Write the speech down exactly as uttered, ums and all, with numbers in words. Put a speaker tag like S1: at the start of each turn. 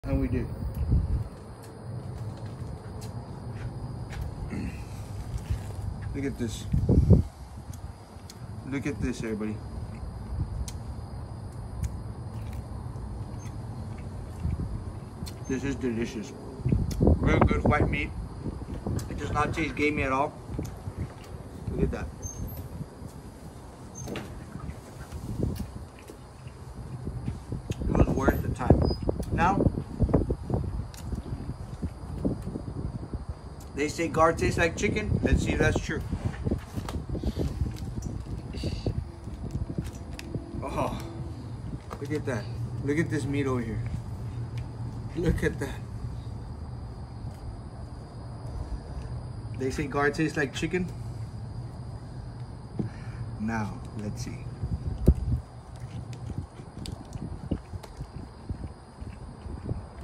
S1: And we did. Look at this. Look at this, everybody. This is delicious. Real good white meat. It does not taste gamey at all. Look at that. It was worth the time. Now, they say guard tastes like chicken. Let's see if that's true. Oh, look at that. Look at this meat over here. Look at that. They say guard tastes like chicken. Now, let's see.